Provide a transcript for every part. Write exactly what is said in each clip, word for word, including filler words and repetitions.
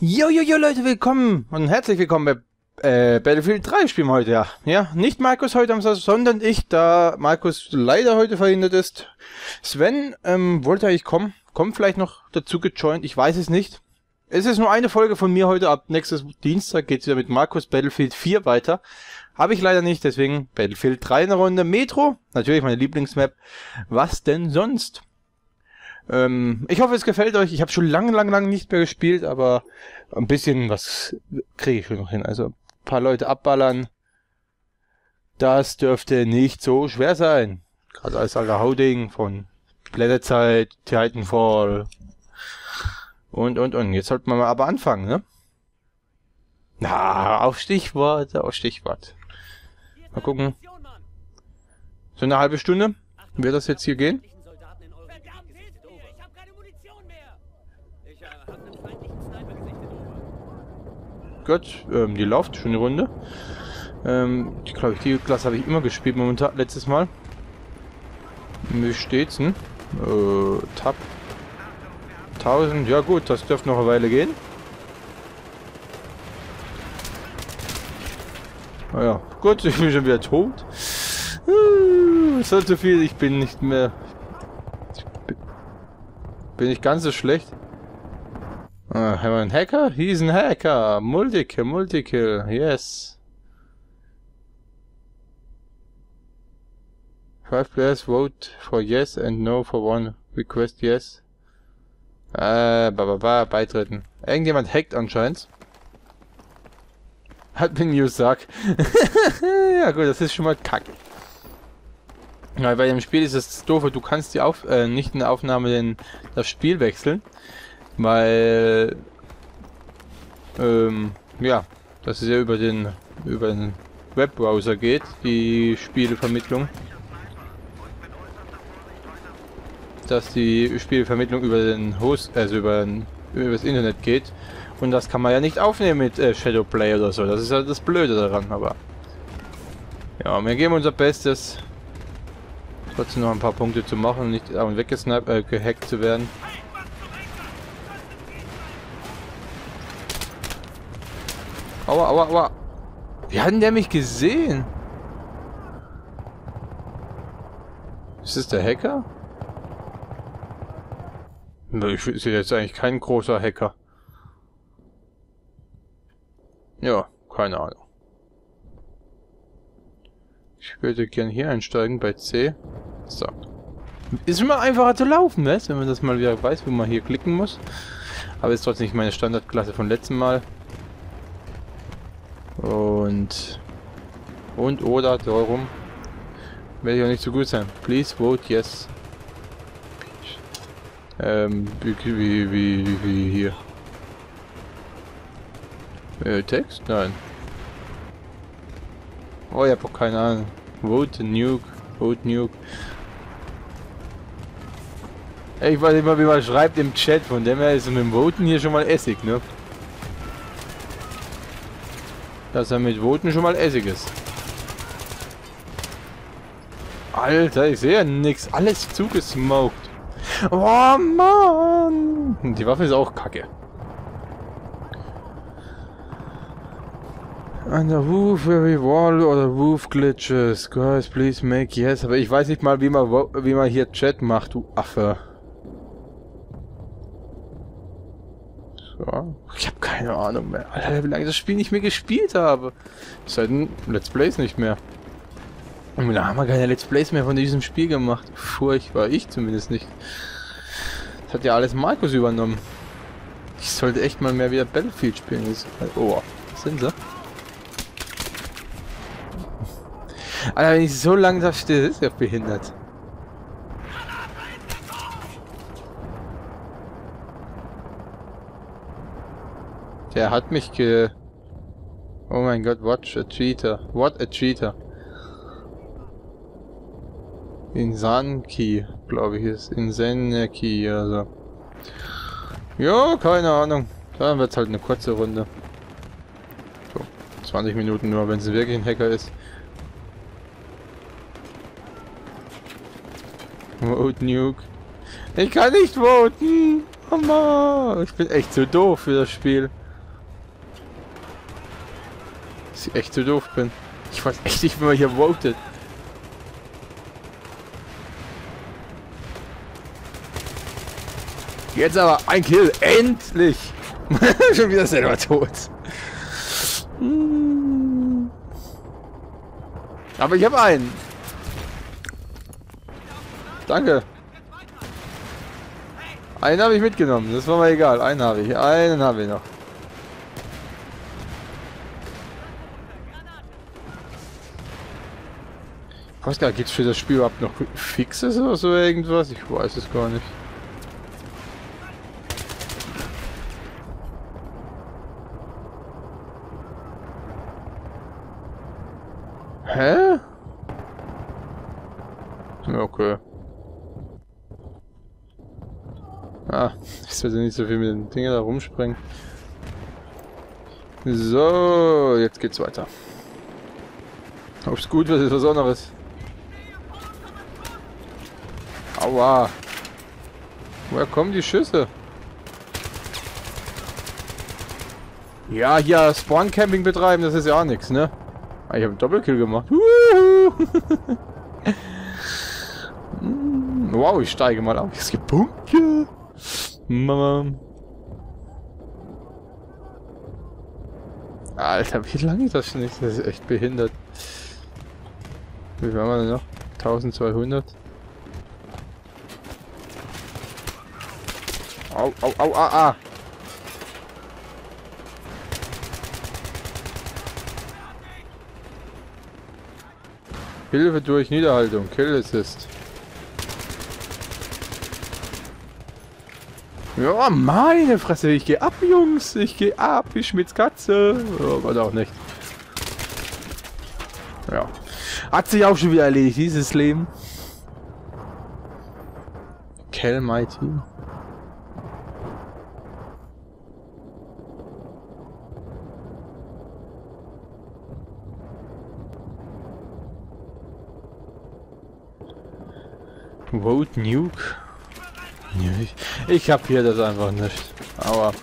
Jo, jo, jo, Leute, willkommen und herzlich willkommen bei äh, Battlefield drei spielen wir heute, ja. Ja, nicht Markus heute am Samstag, sondern ich, da Markus leider heute verhindert ist. Sven ähm, wollte eigentlich kommen, kommt vielleicht noch dazu gejoint, ich weiß es nicht. Es ist nur eine Folge von mir heute, ab nächstes Dienstag geht es wieder mit Markus Battlefield vier weiter. Habe ich leider nicht, deswegen Battlefield drei eine Runde. Metro, natürlich meine Lieblingsmap. Was denn sonst? Ähm, ich hoffe, es gefällt euch. Ich habe schon lange, lange, lange nicht mehr gespielt, aber ein bisschen was kriege ich schon noch hin. Also ein paar Leute abballern, das dürfte nicht so schwer sein. Gerade als alter Hauding von Blätterzeit, Titanfall und, und, und. Jetzt sollten wir mal aber anfangen, ne? Na, auf Stichwort, auf Stichwort. Mal gucken. So eine halbe Stunde wird das jetzt hier gehen. Gut, ähm, die läuft schon eine Runde. Ähm, ich glaube, die Klasse habe ich immer gespielt momentan, letztes Mal. Wie steht's denn? Äh, Tab. tausend, ja gut, das dürfte noch eine Weile gehen. Naja, gut, ich bin schon wieder tot. Uh, so zu viel, ich bin nicht mehr... Ich bin, bin nicht ganz so schlecht. Ah, haben wir einen Hacker? He's ein Hacker. Multikill, Multikill, yes. Five players vote for yes and no for one. Request yes. Äh, ba, ba, ba, beitreten. Irgendjemand hackt anscheinend. Hat mir News sagt. Ja gut, das ist schon mal kacke. Ja, bei dem Spiel ist es doof, du kannst die auf, äh, nicht in der Aufnahme den, das Spiel wechseln. Weil, ähm, ja, das ist ja über den, über den Webbrowser geht, die Spielevermittlung. Dass die Spielevermittlung über den Host, also über, den, über das Internet geht. Und das kann man ja nicht aufnehmen mit äh, Shadowplay oder so. Das ist halt das Blöde daran, aber... Ja, wir geben unser Bestes. Trotzdem noch ein paar Punkte zu machen, nicht äh, weggesniped, äh, gehackt zu werden. Aua, aua, aua. Wie hat denn der mich gesehen? Ist das der Hacker? Ich sehe jetzt eigentlich kein großer Hacker. Ja, keine Ahnung. Ich würde gern hier einsteigen bei C. So. Ist immer einfacher zu laufen, ne? Wenn man das mal wieder weiß, wo man hier klicken muss. Aber ist trotzdem nicht meine Standardklasse von letztem Mal. Und... Und oder darum werde ich auch nicht so gut sein. Please vote yes. Ähm, wie, wie, wie, wie hier. Äh, Text? Nein. Oh, ich hab auch keine Ahnung. Vote Nuke. Vote Nuke. Ich weiß immer, wie man schreibt im Chat, von dem her ist mit dem Voten hier schon mal Essig, ne? Dass er mit Voten schon mal Essig ist. Alter, ich sehe ja nix. Alles zugesmoked. Oh Mann! Die Waffe ist auch kacke. An der roof, every wall oder roof glitches. Guys, please make yes. Aber ich weiß nicht mal, wie man, wie man hier Chat macht, du Affe. So. Ich habe keine Ahnung mehr. Alter, wie lange ich das Spiel nicht mehr gespielt habe. Seit den Let's Plays nicht mehr. Und wie lange haben wir keine Let's Plays mehr von diesem Spiel gemacht? Furchtbar, ich zumindest nicht. Das hat ja alles Markus übernommen. Ich sollte echt mal mehr wieder Battlefield spielen. Oh, was sind sie? Alter, wenn ich so lange da stehe, ist ja behindert. Der hat mich ge... Oh mein Gott, watch a cheater. What a cheater. Insanki, glaube ich, ist Insanki, also. Ja, keine Ahnung. Dann wird es halt eine kurze Runde. So, zwanzig Minuten nur, wenn es wirklich ein Hacker ist. Vote Nuke. Ich kann nicht voten! Oh Mann, ich bin echt zu doof für das Spiel. ich echt zu doof bin. Ich weiß echt nicht, wie man hier votet. Jetzt aber ein Kill. Endlich. Schon wieder selber tot. Aber ich habe einen. Danke. Einen habe ich mitgenommen. Das war mir egal. Einen habe ich. Einen habe ich noch. Ich weiß gar nicht, gibt es für das Spiel überhaupt noch Fixes oder so irgendwas? Ich weiß es gar nicht. Hä? Okay. Ah, ich sollte nicht so viel mit den Dingen da rumspringen. So, jetzt geht's weiter. Ob's gut wird, ist was anderes. Aua. Woher kommen die Schüsse? Ja, hier Spawn-Camping betreiben, das ist ja auch nichts, ne? Ah, ich habe einen Doppelkill gemacht. Wow, ich steige mal auf. Es gibt Punkte. Mama. Alter, wie lange ist das schon nicht? Das ist echt behindert. Wie viel haben wir denn noch? eintausendzweihundert. Au, au, au, ah, ah. Hilfe durch Niederhaltung. Kill Assist. Ja, meine Fresse. Ich gehe ab, Jungs. Ich gehe ab wie Schmitz Katze. Oh, war auch nicht. Ja. Hat sich auch schon wieder erledigt, dieses Leben. Cal Mighty. Vote Nuke? Ich, ich kapier das einfach nicht. Aber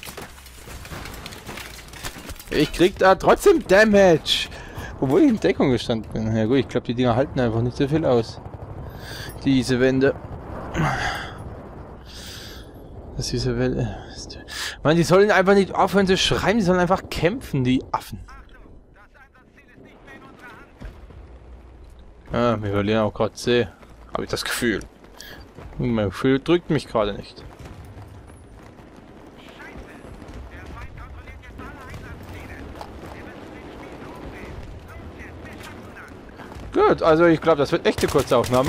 ich krieg da trotzdem Damage. Obwohl ich in Deckung gestanden bin. Ja gut, ich glaube die Dinger halten einfach nicht so viel aus. Diese Wände. Das ist diese Welle. Mann, die sollen einfach nicht aufhören zu schreiben, die sollen einfach kämpfen, die Affen. Ja, wir verlieren auch gerade C. Habe ich das Gefühl. Mein Gefühl drückt mich gerade nicht. Gut, also ich glaube, das wird echt eine kurze Aufnahme.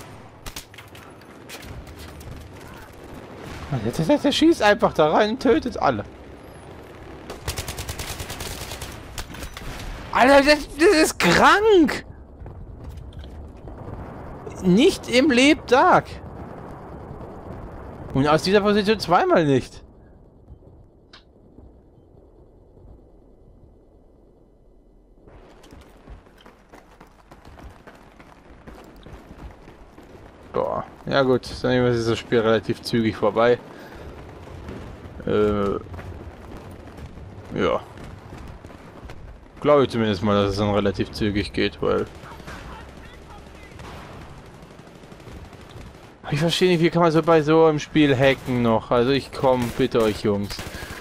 Der, der, der schießt einfach da rein und tötet alle. Alter, das, das ist krank! Nicht im Lebtag. Und aus dieser Position zweimal nicht. Boah. Ja gut, dann ist das Spiel relativ zügig vorbei. Äh, ja. Glaube ich zumindest mal, dass es dann relativ zügig geht, weil... Ich verstehe nicht, wie kann man so bei so einem Spiel hacken noch? Also ich komme, bitte euch Jungs.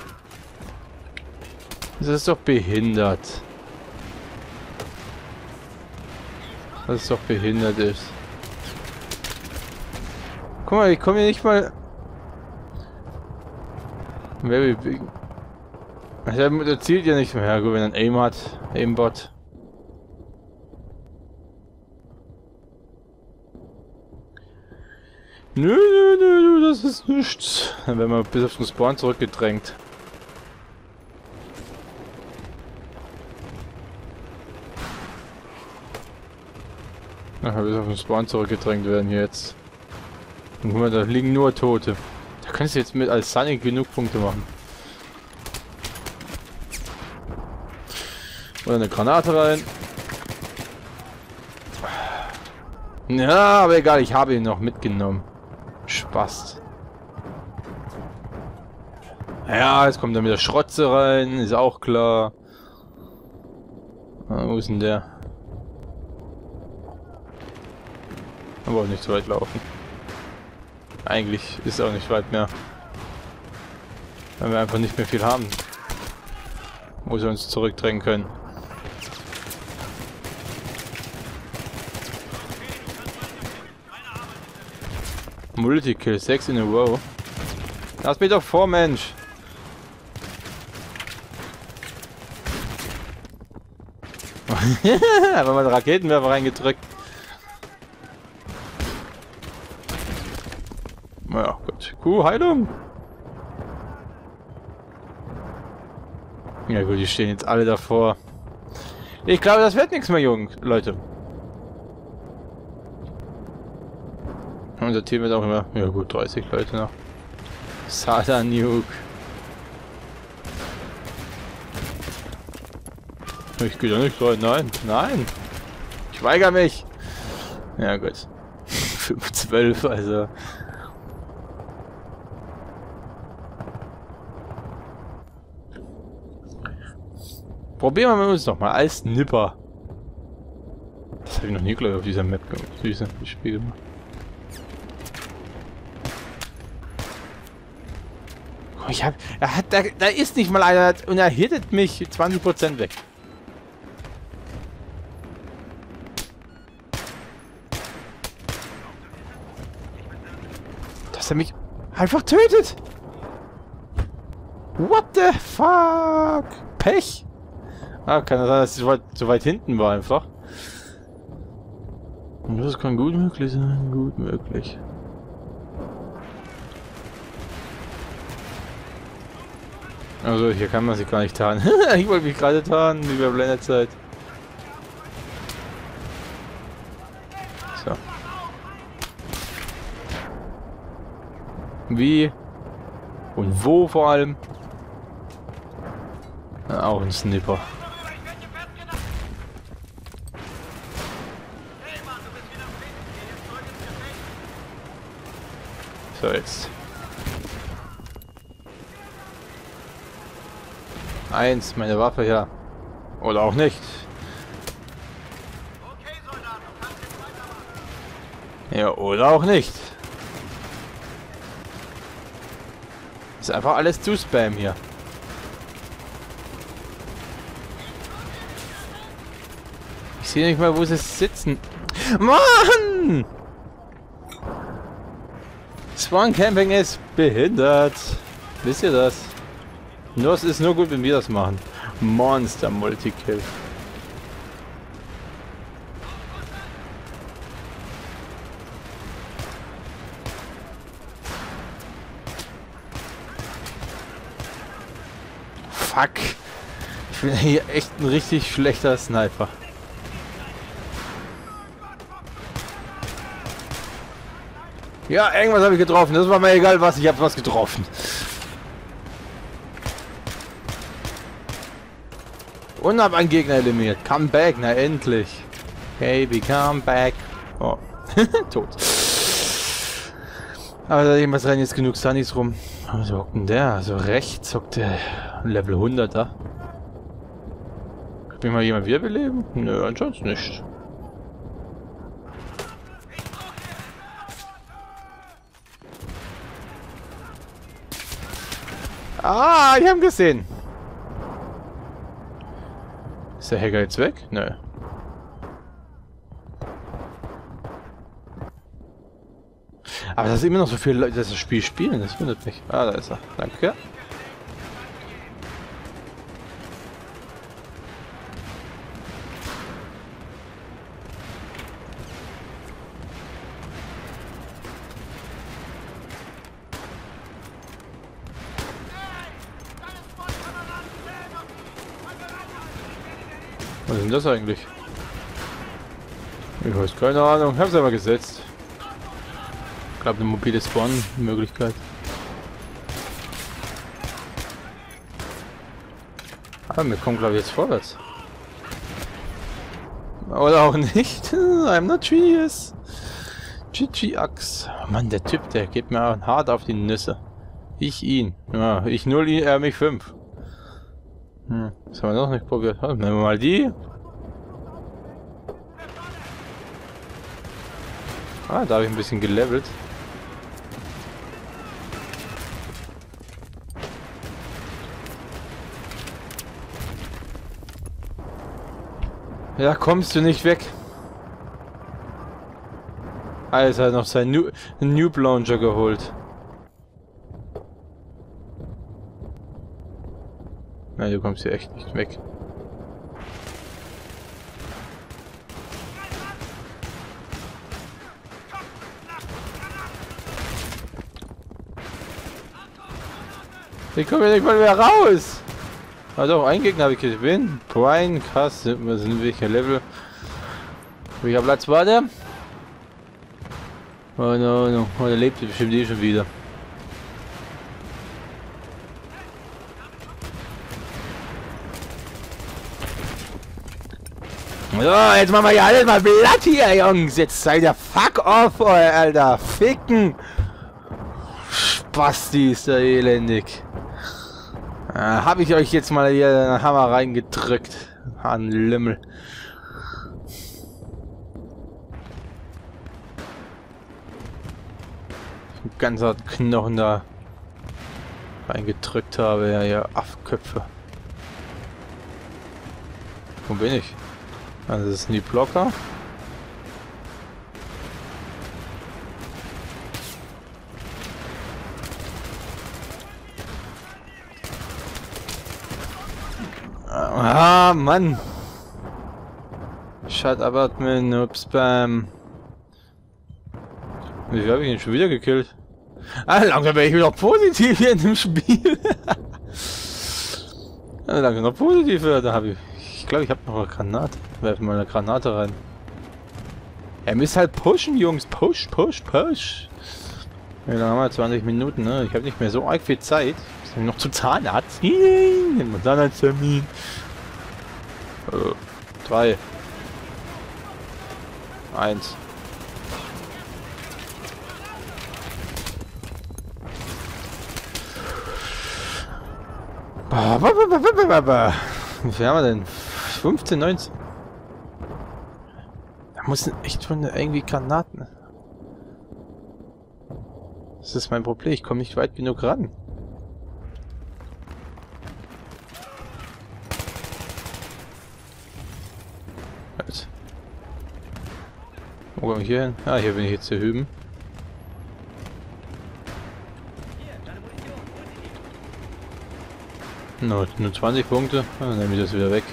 Das ist doch behindert. Das ist doch behindert ist. Guck mal, ich komme hier nicht mal... Der zielt ja nicht mehr. Ja, gut, wenn er ein Aim hat. Aimbot. Nö, nö, nö, das ist nichts. Dann werden wir bis auf den Spawn zurückgedrängt. Ach, bis auf den Spawn zurückgedrängt werden hier jetzt. Und guck mal, da liegen nur Tote. Da kannst du jetzt mit als Sunny genug Punkte machen. Oder eine Granate rein. Ja, aber egal, ich habe ihn noch mitgenommen. Spaß. Ja, jetzt kommt dann wieder Schrotze rein, ist auch klar. Ah, wo ist denn der? Aber auch nicht so weit laufen. Eigentlich ist auch nicht weit mehr. Weil wir einfach nicht mehr viel haben. Wo sie uns zurückdrängen können. Multikill, sechs in a row. Lass mich doch vor, Mensch! Einfach mal einen Raketenwerfer reingedrückt. Ja, gut. Kuh, Heilung! Ja gut, die stehen jetzt alle davor. Ich glaube, das wird nichts mehr, Jungen, Leute. Unser Team wird auch immer... Ja gut, dreißig Leute noch. Satan Nuke. Ich gehe da nicht rein. Nein, nein. Ich weigere mich. Ja gut. fünf zwölf, also... Probieren wir uns noch mal als Nipper. Das habe ich noch nie, glaube ich, auf dieser Map gemacht. Diese Spiel gemacht. Oh, ich hab, er hat, da, da ist nicht mal einer und er hittet mich zwanzig Prozent weg. Dass er mich einfach tötet. What the fuck? Pech. Ah, kann das sein, dass ich so weit, so weit hinten war einfach. Und das kann gut möglich sein, gut möglich. Also hier kann man sich gar nicht tarnen. Ich wollte mich gerade tarnen, wie bei Blendezeit. So. Wie? Und wo vor allem? Ja, auch ein Snipper. So, jetzt. Eins, meine Waffe, ja. Oder auch nicht. Ja, oder auch nicht. Ist einfach alles zu Spam hier. Ich sehe nicht mal, wo sie sitzen. Mann! Spawn Camping ist behindert. Wisst ihr das? Nur es ist nur gut, wenn wir das machen. Monster Multikill. Fuck. Ich bin hier echt ein richtig schlechter Sniper. Ja, irgendwas habe ich getroffen. Das war mir egal was, ich habe was getroffen. Und hab einen Gegner eliminiert. Come back, na endlich. Baby, come back. Oh, tot. Aber da irgendwas rein, jetzt genug Sunnys rum. Was hockt denn der? Also rechts hockt der Level hunderter. Kann mich mal jemand wiederbeleben? Nö, anscheinend nicht. Ah, ich hab ihn gesehen. Ist der Hacker jetzt weg? Nö. Aber dass immer noch so viele Leute das Spiel spielen, das wundert mich. Ah, da ist er. Danke. Was ist denn das eigentlich? Ich weiß keine Ahnung. Ich hab's aber gesetzt. Ich glaube eine mobile Spawn-Möglichkeit. Aber wir kommen glaube ich jetzt vorwärts. Oder auch nicht. I'm not serious. G G Axe. Mann, der Typ, der geht mir hart auf die Nüsse. Ich ihn. Ja, ich null ihn, er mich fünf. Hm, das haben wir noch nicht probiert. Nehmen wir mal die. Ah, da habe ich ein bisschen gelevelt. Ja, kommst du nicht weg. Ah, jetzt hat er noch seinen New Noob Launcher geholt. Nein, du kommst hier echt nicht weg. Ich komme ja nicht mal mehr raus! Ah doch, ein Gegner habe ich gewinnt. Brian, krass, wir sind welcher Level. Welcher Platz war der? Oh no, no. Oh, der lebt bestimmt eh schon wieder. So, jetzt machen wir ja alles mal platt hier, Jungs. Jetzt seid ihr fuck off, oh, Alter. Ficken. Spasti ist der elendig. Ah, hab ich euch jetzt mal hier den Hammer reingedrückt. An Lümmel. Ein ganzer Knochen da reingedrückt habe. Ja, ja, Affköpfe. Wo bin ich? Also das sind die Blocker. Ah, Mann. Shut up, Admin, Noob Spam. Wie viel habe ich ihn schon wieder gekillt? Ah, langsam wäre ich wieder positiv hier in dem Spiel. Ja, langsam noch positiv, da habe ich... Ich glaube, ich habe noch eine Granate. Werfen mal eine Granate rein. Er müsst halt pushen, Jungs. Push, push, push. Ja, dann haben wir zwanzig Minuten, ne? Ich habe nicht mehr so arg viel Zeit. Ich bin noch zu Zahnarzt. Zahnarzttermin. Äh, drei. Eins. Wie viel haben wir denn? fünfzehn, neunzehn. Da muss echt schon irgendwie Granaten. Das ist mein Problem. Ich komme nicht weit genug ran. Halt. Wo komme ich hier hin? Ah, hier bin ich jetzt zu hüben. No, nur zwanzig Punkte. Ah, dann nehme ich das wieder weg.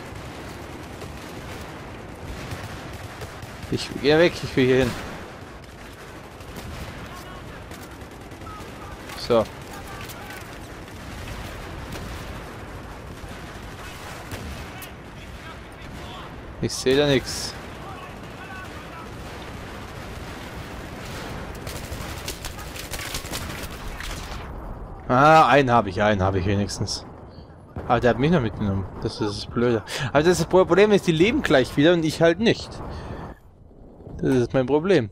Ich gehe weg, ich will hier hin. So. Ich sehe da nichts. Ah, einen habe ich, einen habe ich wenigstens. Aber der hat mich noch mitgenommen. Das ist das Blöde. Aber das Problem ist, die leben gleich wieder und ich halt nicht. Das ist mein Problem.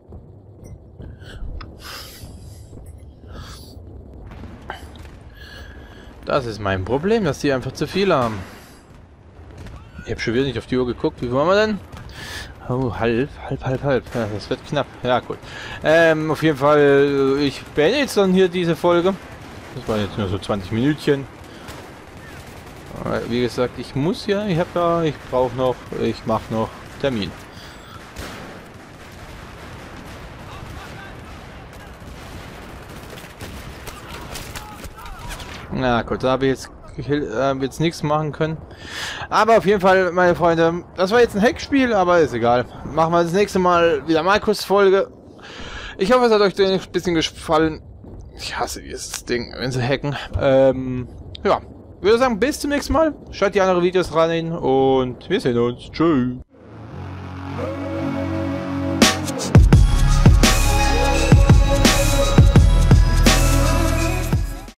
Das ist mein Problem, dass die einfach zu viel haben. Ich habe schon wieder nicht auf die Uhr geguckt. Wie wollen wir denn? Oh, halb, halb, halb, halb. Ja, das wird knapp. Ja, gut. Ähm, auf jeden Fall, ich beende jetzt dann hier diese Folge. Das waren jetzt nur so zwanzig Minütchen. Wie gesagt, ich muss ja, ich habe ja, ich brauche noch, ich mache noch Termin. Na gut, da habe ich jetzt, äh, jetzt nichts machen können. Aber auf jeden Fall, meine Freunde, das war jetzt ein Hackspiel, aber ist egal. Machen wir das nächste Mal wieder Markus Folge. Ich hoffe, es hat euch ein bisschen gefallen. Ich hasse dieses Ding, wenn sie hacken. Ähm, ja. Ich würde sagen, bis zum nächsten Mal. Schaut die anderen Videos rein und wir sehen uns. Tschüss.